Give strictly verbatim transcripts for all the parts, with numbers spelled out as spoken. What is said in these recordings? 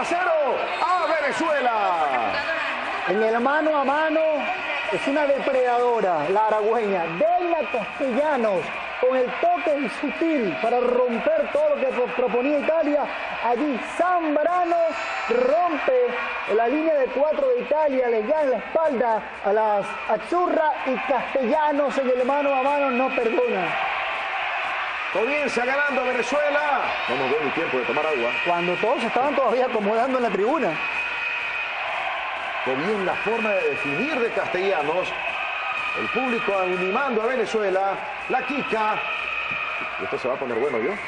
cero a Venezuela. En el mano a mano es una depredadora, la aragüeña. Deina Castellanos, con el toque sutil para romper todo lo que proponía Italia. Allí Zambrano rompe la línea de cuatro de Italia, le gana la espalda a las Azzurra y Castellanos en el mano a mano no perdona. Comienza ganando Venezuela. No nos dio ni tiempo de tomar agua. Cuando todos estaban todavía acomodando en la tribuna. Qué bien la forma de definir de Castellanos. El público animando a Venezuela. La Kika. Y esto se va a poner bueno, ¿yo?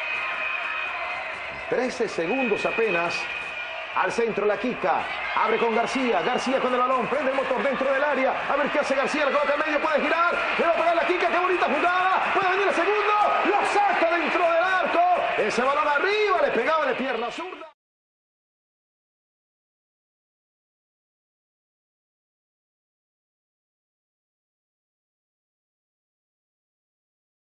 trece segundos apenas. Al centro la Kika. Abre con García. García con el balón. Prende el motor dentro del área. A ver qué hace García. La coloca en medio. Puede girar. Le va a pegar la Kika. Qué bonita jugada. Puede venir el segundo. Lo saca dentro del arco. Ese balón arriba. Le pegaba de pierna zurda.